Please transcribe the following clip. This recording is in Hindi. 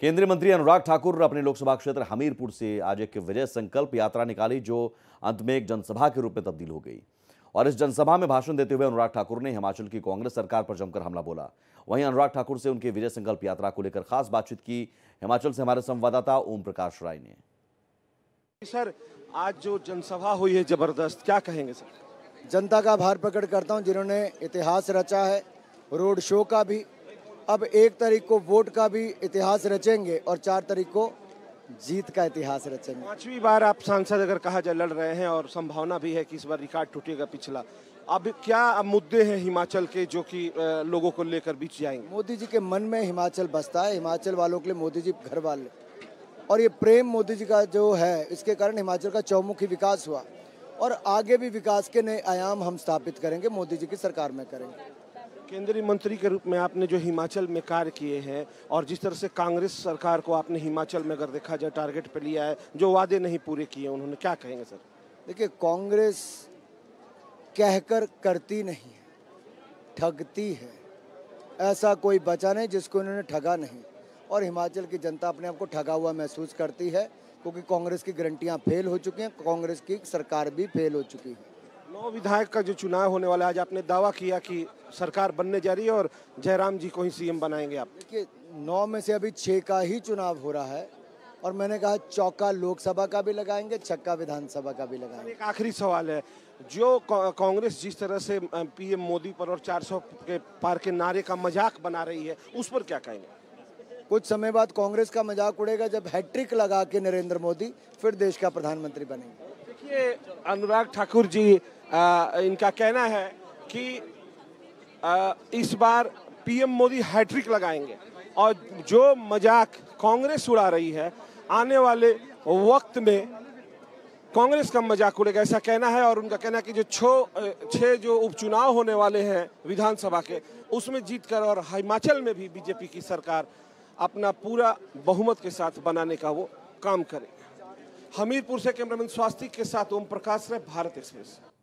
केंद्रीय मंत्री अनुराग ठाकुर अपने लोकसभा क्षेत्र हमीरपुर से आज एक विजय संकल्प यात्रा निकाली, जो अंत में एक जनसभा के रूप में तब्दील हो गई। और इस जनसभा में भाषण देते हुए अनुराग ठाकुर ने हिमाचल की कांग्रेस सरकार पर जमकर हमला बोला। वहीं अनुराग ठाकुर से उनके विजय संकल्प यात्रा को लेकर खास बातचीत की हिमाचल से हमारे संवाददाता ओम प्रकाश राय ने। सर, आज जो जनसभा हुई है जबरदस्त, क्या कहेंगे सर? जनता का आभार प्रकट करता हूं जिन्होंने इतिहास रचा है, रोड शो का भी, अब 1 तारीख को वोट का भी इतिहास रचेंगे और 4 तारीख को जीत का इतिहास रचेंगे। 5वीं बार आप सांसद अगर कहा जाए लड़ रहे हैं और संभावना भी है कि इस बार रिकॉर्ड टूटेगा पिछला। अब क्या मुद्दे हैं हिमाचल के जो कि लोगों को लेकर बीच जाएंगे? मोदी जी के मन में हिमाचल बसता है, हिमाचल वालों के लिए मोदी जी घर वाले, और ये प्रेम मोदी जी का जो है, इसके कारण हिमाचल का चौमुखी विकास हुआ और आगे भी विकास के नए आयाम हम स्थापित करेंगे, मोदी जी की सरकार में करेंगे। केंद्रीय मंत्री के रूप में आपने जो हिमाचल में कार्य किए हैं और जिस तरह से कांग्रेस सरकार को आपने हिमाचल में अगर देखा जाए टारगेट पे लिया है, जो वादे नहीं पूरे किए उन्होंने, क्या कहेंगे सर? देखिए, कांग्रेस कहकर करती नहीं है, ठगती है। ऐसा कोई बचा नहीं जिसको इन्होंने ठगा नहीं, और हिमाचल की जनता अपने आप को ठगा हुआ महसूस करती है, क्योंकि कांग्रेस की गारंटियां फेल हो चुकी हैं, कांग्रेस की सरकार भी फेल हो चुकी है। 9 विधायक का जो चुनाव होने वाला है, आज आपने दावा किया कि सरकार बनने जा रही है और जयराम जी को ही सीएम बनाएंगे आप। देखिए, 9 में से अभी 6 का ही चुनाव हो रहा है और मैंने कहा चौका लोकसभा का भी लगाएंगे, छक्का विधानसभा का भी लगाएंगे। एक आखिरी सवाल है, जो कांग्रेस जिस तरह से पीएम मोदी पर और 400 के पार के नारे का मजाक बना रही है, उस पर क्या कहेंगे? कुछ समय बाद कांग्रेस का मजाक उड़ेगा जब हैट्रिक लगा के नरेंद्र मोदी फिर देश का प्रधानमंत्री बनेंगे। देखिए, अनुराग ठाकुर जी इनका कहना है कि इस बार पीएम मोदी हैट्रिक लगाएंगे और जो मजाक कांग्रेस उड़ा रही है, आने वाले वक्त में कांग्रेस का मजाक उड़ेगा, ऐसा कहना है। और उनका कहना है कि जो 6 जो उपचुनाव होने वाले हैं विधानसभा के, उसमें जीतकर और हिमाचल में भी बीजेपी की सरकार अपना पूरा बहुमत के साथ बनाने का वो काम करेगा। हमीरपुर से कैमरामैन स्वास्तिक के साथ ओम प्रकाश राय, भारत एक्सप्रेस।